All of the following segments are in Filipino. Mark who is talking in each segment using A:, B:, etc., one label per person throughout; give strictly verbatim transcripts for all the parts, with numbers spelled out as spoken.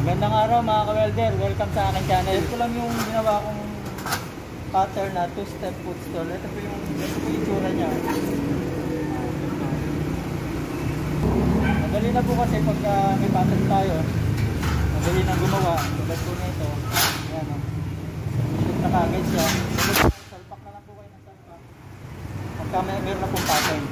A: Magandang araw mga ka-welder, welcome sa aking channel. Ito lang yung ginawa kong pattern na two-step foot stall. Ito po yung, ito po yung itsura niya. Madali na po kasi pag uh, may pattern tayo, madali na gumawa. Tulad po nito, ayan o. Shoot na kagad siya. Salpak na lang po kayo ng salpak. Pagka may meron na pong pattern.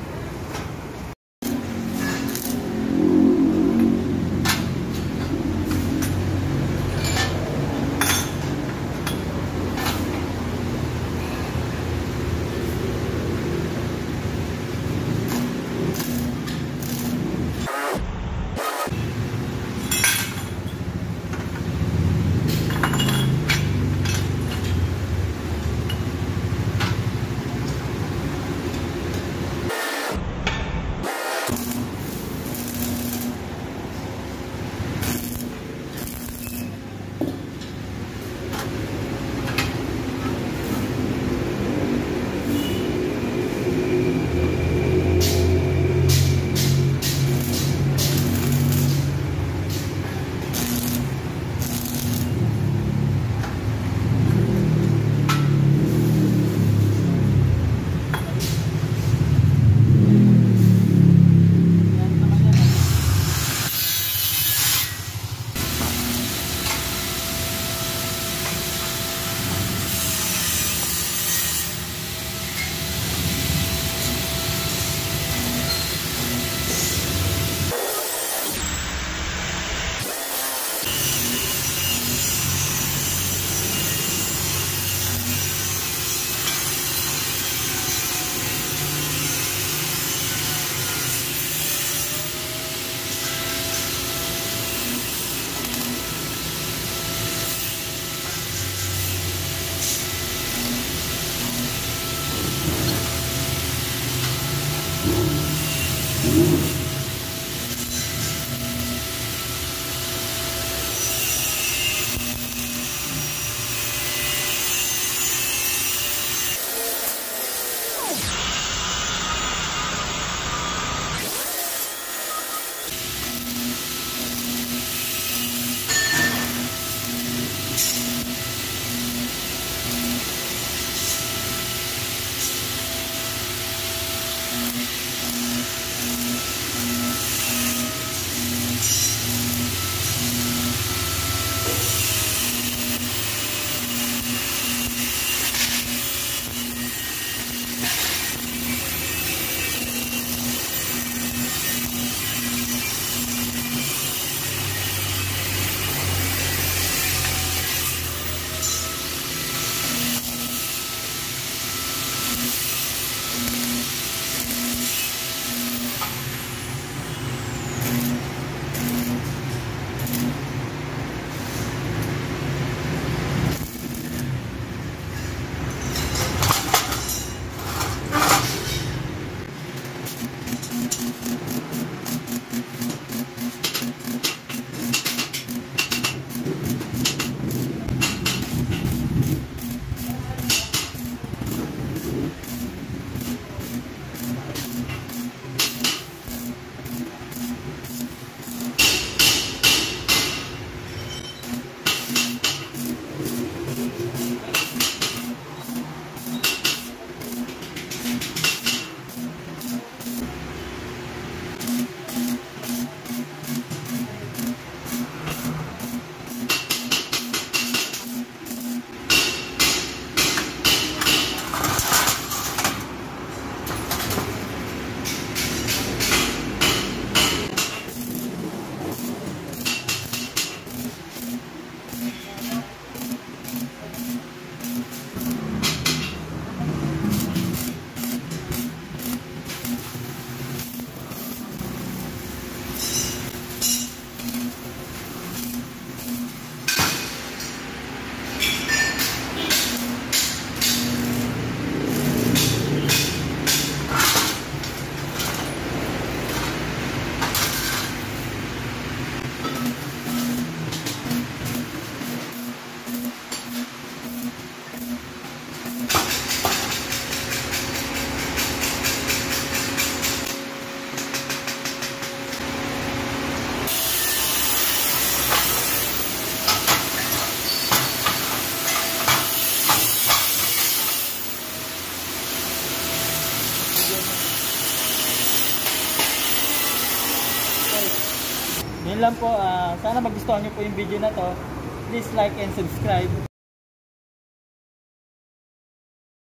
A: Yun lang po. ah, sana magustuhan nyo po yung video na to. Please like and subscribe.